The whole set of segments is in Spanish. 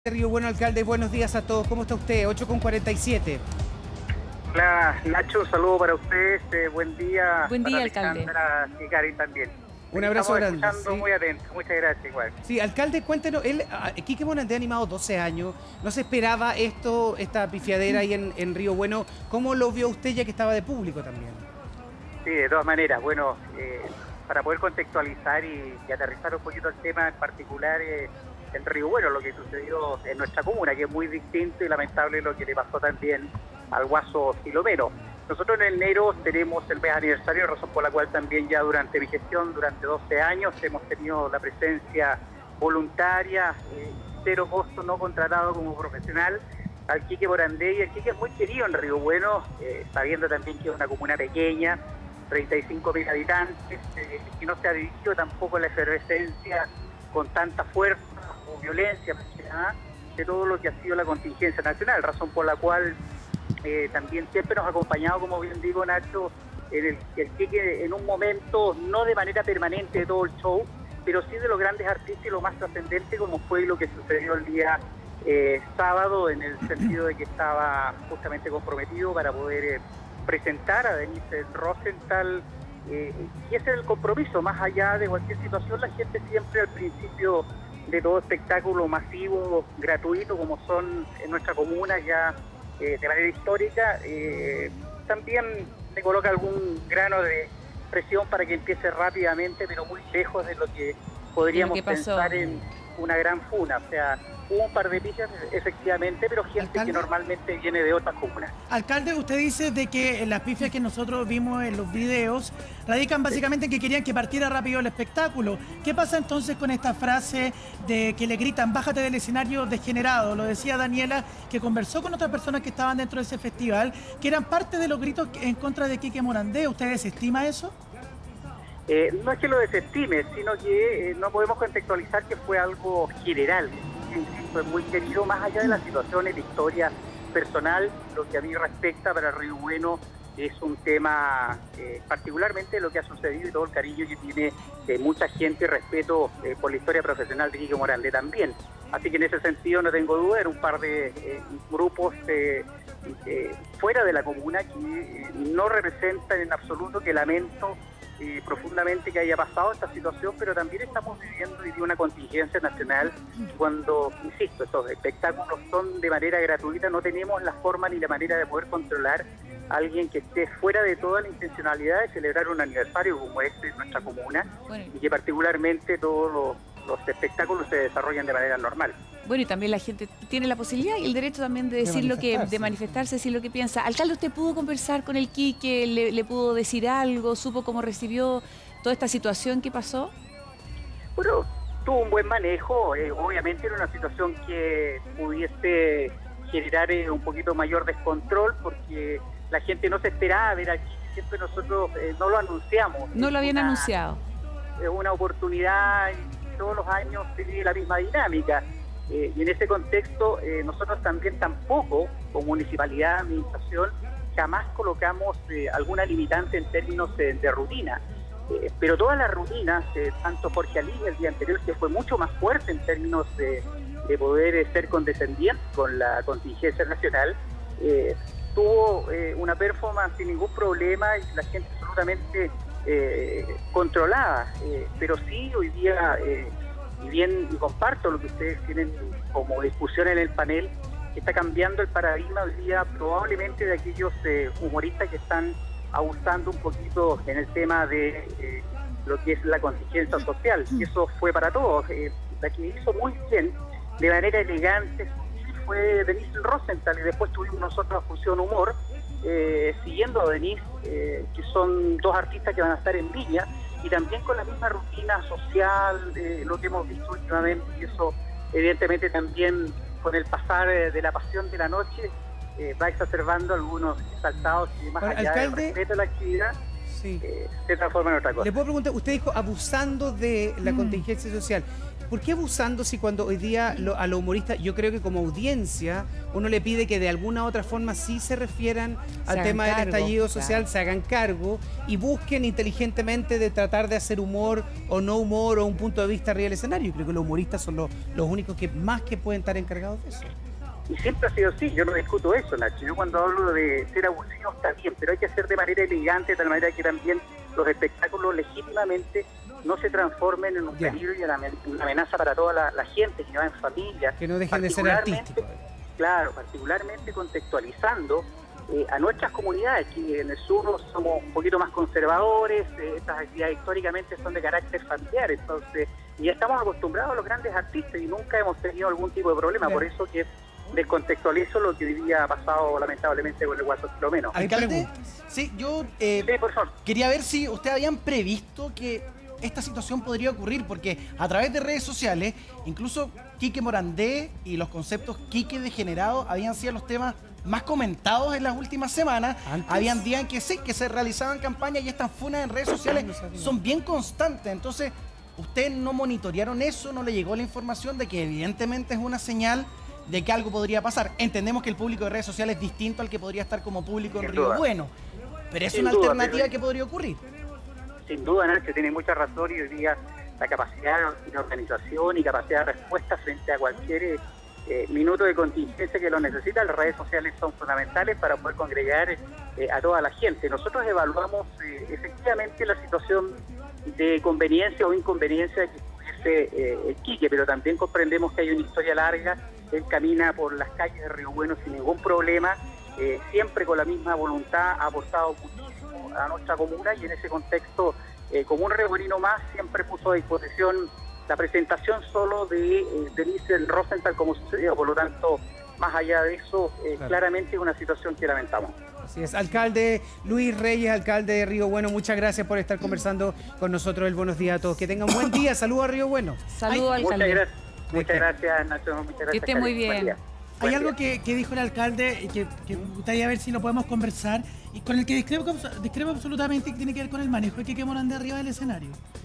Río Bueno, alcalde, buenos días a todos. ¿Cómo está usted? 8:47. Hola Nacho, un saludo para ustedes, buen día. Buen día, para alcalde. Alejandra y Karin también. Un abrazo Estamos grande. escuchando Sí. muy atentos, muchas gracias igual. Sí, alcalde, cuéntenos, Quique Morandé ha animado 12 años, no se esperaba esta pifiadera ahí en Río Bueno. ¿Cómo lo vio usted ya que estaba de público también? Sí, de todas maneras, bueno, para poder contextualizar y aterrizar un poquito el tema en particular en Río Bueno, lo que sucedió en nuestra comuna, que es muy distinto y lamentable lo que le pasó también al Guaso Filomeno. Nosotros en enero tenemos el mes aniversario, razón por la cual también ya durante mi gestión, durante 12 años, hemos tenido la presencia voluntaria, cero costo, no contratado como profesional, al Quique Morandé. Y el Quique es muy querido en Río Bueno, sabiendo también que es una comuna pequeña, 35.000 habitantes, y no se ha dirigido tampoco la efervescencia con tanta fuerza o violencia, más que nada, de todo lo que ha sido la contingencia nacional, razón por la cual también siempre nos ha acompañado, como bien digo, Nacho, el Quique en un momento, no de manera permanente de todo el show, pero sí de los grandes artistas y lo más trascendente, como fue lo que sucedió el día sábado, en el sentido de que estaba justamente comprometido para poder presentar a Denise Rosenthal, y ese es el compromiso. Más allá de cualquier situación, la gente siempre al principio de todo espectáculo masivo, gratuito, como son en nuestra comuna ya de manera histórica, también le coloca algún grano de presión para que empiece rápidamente, pero muy lejos de lo que podríamos pensar en una gran funa. O sea, hubo un par de pillas, efectivamente, pero gente ¿Alcalde? que normalmente viene de otras comunas. Alcalde, usted dice de que las pifias que nosotros vimos en los videos radican básicamente en que querían que partiera rápido el espectáculo. ¿Qué pasa entonces con esta frase de que le gritan bájate del escenario degenerado? Lo decía Daniela, que conversó con otras personas que estaban dentro de ese festival, que eran parte de los gritos en contra de Quique Morandé. ¿Usted desestima eso? No es que lo desestime, sino que no podemos contextualizar que fue algo general. Fue muy querido, más allá de las situaciones de historia personal. Lo que a mí respecta para Río Bueno es un tema, particularmente lo que ha sucedido y todo el cariño que tiene mucha gente y respeto por la historia profesional de Quique Morandé también. Así que en ese sentido no tengo duda, era un par de grupos fuera de la comuna que no representan en absoluto, que lamento profundamente que haya pasado esta situación, pero también estamos viviendo hoy día una contingencia nacional cuando, insisto, estos espectáculos son de manera gratuita, no tenemos la forma ni la manera de poder controlar a alguien que esté fuera de toda la intencionalidad de celebrar un aniversario como este en nuestra comuna, y que particularmente todos los espectáculos se desarrollan de manera normal. Bueno, y también la gente tiene la posibilidad y el derecho también de decir de manifestarse, decir lo que piensa. Alcalde, ¿usted pudo conversar con el Quique? ¿Le pudo decir algo? ¿Supo cómo recibió toda esta situación que pasó? Bueno, tuvo un buen manejo. Obviamente era una situación que pudiese generar un poquito mayor descontrol, porque la gente no se esperaba ver aquí. Siempre nosotros no lo anunciamos. No lo habían anunciado. Es una oportunidad y todos los años se vive la misma dinámica. Y en ese contexto, nosotros también tampoco, como municipalidad, administración, jamás colocamos alguna limitante en términos de rutina. Pero todas las rutinas, tanto Jorge Ali el día anterior, que fue mucho más fuerte en términos de poder ser condescendiente con la contingencia nacional, tuvo una performance sin ningún problema y la gente absolutamente controlada. Pero sí, hoy día, y bien comparto lo que ustedes tienen como discusión en el panel, que está cambiando el paradigma hoy día probablemente de aquellos humoristas que están abusando un poquito en el tema de lo que es la contingencia social. Y eso fue para todos. La que hizo muy bien, de manera elegante, fue Denise Rosenthal, y después tuvimos nosotros Fusión Humor, siguiendo a Denise, que son dos artistas que van a estar en Viña, y también con la misma rutina social, lo que hemos visto últimamente, y eso evidentemente también con el pasar de la pasión de la noche va exacerbando algunos exaltados y más allá del respeto a la actividad, se transforma en otra cosa. Le puedo preguntar, usted dijo abusando de la contingencia social. ¿por qué abusando si cuando hoy día a los humoristas, yo creo que como audiencia, uno le pide que de alguna u otra forma sí se refieran al tema del estallido social, se hagan cargo y busquen inteligentemente de tratar de hacer humor o no humor o un punto de vista arriba del escenario? Yo creo que los humoristas son los únicos que más que pueden estar encargados de eso. Y siempre ha sido así, yo no discuto eso, Nacho. Yo cuando hablo de ser abusivo está bien, pero hay que hacer de manera elegante, de tal manera que también los espectáculos legítimamente no se transformen en un peligro y una amenaza para toda la gente que va en familia. Que no dejen de ser artísticos. Claro, particularmente contextualizando a nuestras comunidades, que en el sur somos un poquito más conservadores, estas actividades históricamente son de carácter familiar, entonces, y estamos acostumbrados a los grandes artistas y nunca hemos tenido algún tipo de problema, por eso que descontextualizo lo que hoy día ha pasado lamentablemente con el Guaso Filomeno. Alcalde, sí, yo sí, por favor. Quería ver si ustedes habían previsto que esta situación podría ocurrir, porque a través de redes sociales, incluso Quique Morandé y los conceptos Quique degenerado habían sido los temas más comentados en las últimas semanas. Habían días en que sí, que se realizaban campañas y estas funas en redes sociales son bien constantes. Entonces, ¿ustedes no monitorearon eso? ¿No le llegó la información de que evidentemente es una señal de que algo podría pasar? Entendemos que el público de redes sociales es distinto al que podría estar como público en Río Bueno, pero es una alternativa que podría ocurrir. Sin duda, Nacho, tiene mucha razón y hoy día la capacidad de organización y capacidad de respuesta frente a cualquier minuto de contingencia que lo necesita, las redes sociales son fundamentales para poder congregar a toda la gente. Nosotros evaluamos efectivamente la situación de conveniencia o inconveniencia que tuviese el Quique, pero también comprendemos que hay una historia larga. Él camina por las calles de Río Bueno sin ningún problema, siempre con la misma voluntad, ha aportado muchísimo a nuestra comuna y en ese contexto, como un riobuenino más, siempre puso a disposición la presentación solo de Denise Rosenthal como sucedió. Por lo tanto, más allá de eso, claramente es una situación que lamentamos. Así es. Alcalde Luis Reyes, alcalde de Río Bueno, muchas gracias por estar conversando con nosotros. El buenos días a todos. Que tengan un buen día. Saludos a Río Bueno. Saludos, alcalde. Muchas gracias, Nacho. Muchas gracias. Que esté muy bien. Hay algo que dijo el alcalde y que me gustaría ver si lo podemos conversar y con el que discrepo absolutamente, y que tiene que ver con el manejo de Quique Morandé arriba del escenario.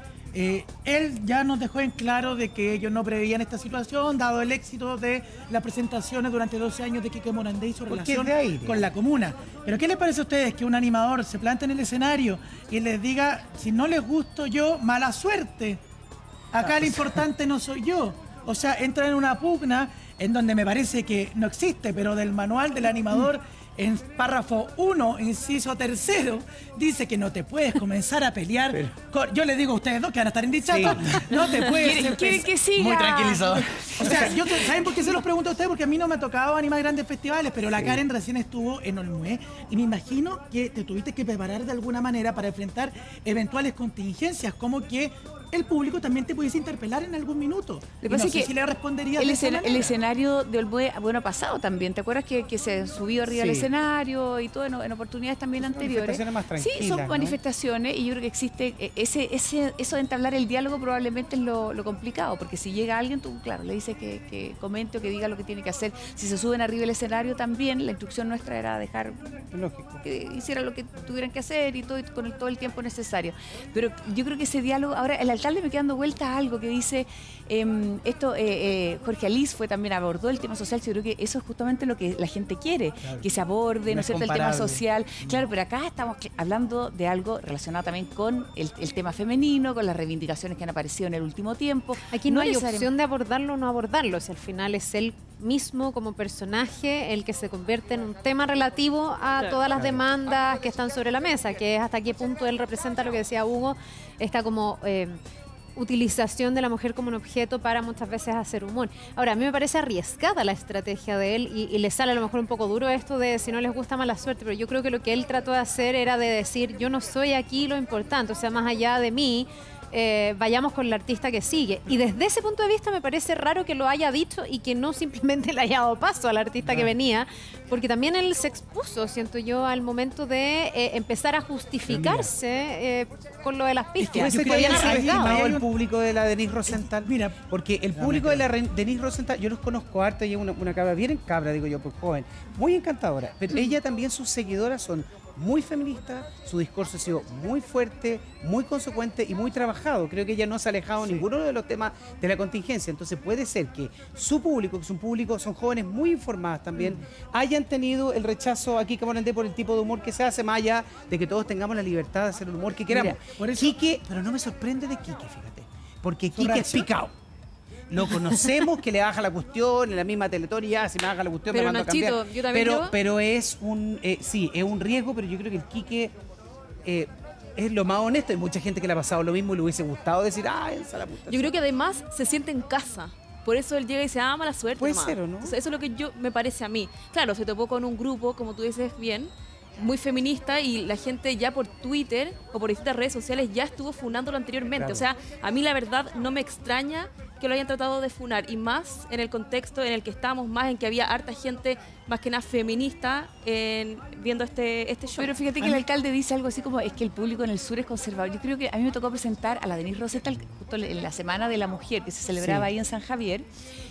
Él ya nos dejó en claro de que ellos no preveían esta situación, dado el éxito de las presentaciones durante 12 años de Quique Morandé y su relación con la comuna. Pero ¿qué les parece a ustedes que un animador se plante en el escenario y les diga, si no les gusto yo, mala suerte? Acá lo importante no soy yo. O sea, entra en una pugna en donde me parece que no existe, pero del manual del animador, en párrafo 1, inciso 3, dice que no te puedes comenzar a pelear. Yo les digo a ustedes dos que van a estar en dicha, no te puedes. ¿Quieren que siga? Muy tranquilizador. O sea, ¿saben por qué se los pregunto a ustedes? Porque a mí no me ha tocado animar grandes festivales, pero la Karen recién estuvo en Olmué y me imagino que te tuviste que preparar de alguna manera para enfrentar eventuales contingencias, como que el público también te pudiese interpelar en algún minuto. No sé si le respondería el escenario de Olmué, bueno, ha pasado también. ¿Te acuerdas que se subió arriba al escenario y todo en oportunidades también anteriores? Sí, son manifestaciones, y yo creo que existe eso de entablar el diálogo probablemente es lo complicado, porque si llega alguien, tú, claro, le dices que comente o que diga lo que tiene que hacer. Si se suben arriba del escenario también, la instrucción nuestra era dejar que hicieran lo que tuvieran que hacer y con todo el tiempo necesario. Pero yo creo que ese diálogo, ahora el alcalde me queda dando vuelta a algo que dice, Jorge Alís también abordó el tema social. Yo creo que eso es justamente lo que la gente quiere, que se aborde, ¿no es cierto?, el tema social. Claro, pero acá estamos hablando de algo relacionado también con el tema femenino, con las reivindicaciones que han aparecido en el último tiempo. Aquí no hay opción de abordarlo o no abordarlo, si al final es él mismo como personaje el que se convierte en un tema relativo a todas las demandas que están sobre la mesa, que es hasta qué punto él representa lo que decía Hugo, esta como utilización de la mujer como un objeto para muchas veces hacer humor. Ahora, a mí me parece arriesgada la estrategia de él y le sale a lo mejor un poco duro esto de si no les gusta mala suerte, pero yo creo que lo que él trató de hacer era de decir, yo no soy aquí lo importante, o sea, más allá de mí, vayamos con la artista que sigue. Y desde ese punto de vista me parece raro que lo haya dicho y que no simplemente le haya dado paso a la artista que venía, porque también él se expuso, siento yo, al momento de empezar a justificarse con lo de las pifias. Yo habían arriesgado el público de la Denise Rosenthal. Mira, porque el público de la Denise Rosenthal, yo los conozco harta, y es una cabra bien cabra, digo yo, pues joven, muy encantadora, pero ella también, sus seguidoras son muy feminista, su discurso ha sido muy fuerte, muy consecuente y muy trabajado. Creo que ella no se ha alejado ninguno de los temas de la contingencia. Entonces puede ser que su público, que es un público, son jóvenes muy informadas también, hayan tenido el rechazo a Kike Morandé por el tipo de humor que se hace, más allá de que todos tengamos la libertad de hacer el humor que queramos. Mira, por eso... Quique, pero no me sorprende de Quique, fíjate, porque Quique es picado. Lo conocemos, que le baja la cuestión, en la misma Teletón y ya, si me baja la cuestión pero me mando a cambiar. yo también pero es un, sí, es un riesgo, pero yo creo que el Quique es lo más honesto. Hay mucha gente que le ha pasado lo mismo y le hubiese gustado decir, esa la puta. Yo creo que además se siente en casa. Por eso él llega y dice, mala suerte. Puede ser, ¿o no? Entonces, eso es lo que me parece a mí. Claro, se topó con un grupo, como tú dices bien, muy feminista, y la gente ya por Twitter o por distintas redes sociales ya estuvo funándolo anteriormente. Claro. O sea, a mí la verdad no me extraña que lo hayan tratado de funar, y más en el contexto en el que estábamos, más en que había harta gente, más que nada feminista, viendo este show. Pero fíjate que el alcalde dice algo así como, es que el público en el sur es conservador. Yo creo que a mí me tocó presentar a la Denise Rosenthal justo en la Semana de la Mujer, que se celebraba ahí en San Javier,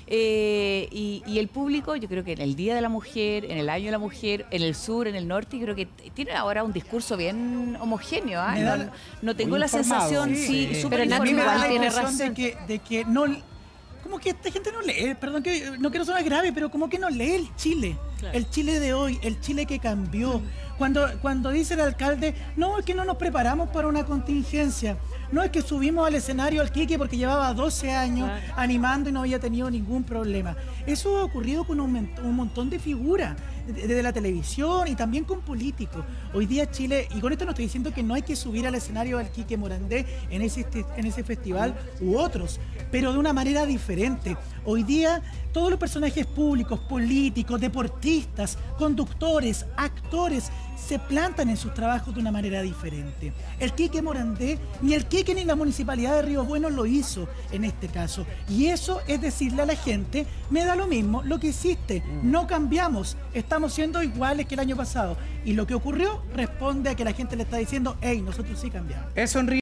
y el público, yo creo que en el Día de la Mujer, en el Año de la Mujer, en el sur, en el norte, creo que tiene ahora un discurso bien homogéneo. No tengo la sensación, pero en a mí me da la tiene impresión razón de que no... Como que esta gente no lee, perdón que no quiero sonar grave, pero como que no lee el Chile. Claro. El Chile de hoy, el Chile que cambió. Cuando dice el alcalde, no, es que no nos preparamos para una contingencia. No, es que subimos al escenario al Quique porque llevaba 12 años animando y no había tenido ningún problema. Eso ha ocurrido con un montón de figuras de la televisión y también con políticos. Hoy día Chile, y con esto no estoy diciendo que no hay que subir al escenario al Quique Morandé en ese festival u otros, pero de una manera diferente. Hoy día todos los personajes públicos, políticos, deportistas, conductores, actores, se plantan en sus trabajos de una manera diferente. El Quique Morandé, ni el Quique ni la Municipalidad de Río Bueno lo hizo en este caso. Y eso es decirle a la gente, me da lo mismo lo que hiciste, no cambiamos, estamos siendo iguales que el año pasado. Y lo que ocurrió responde a que la gente le está diciendo, hey, nosotros sí cambiamos. Eso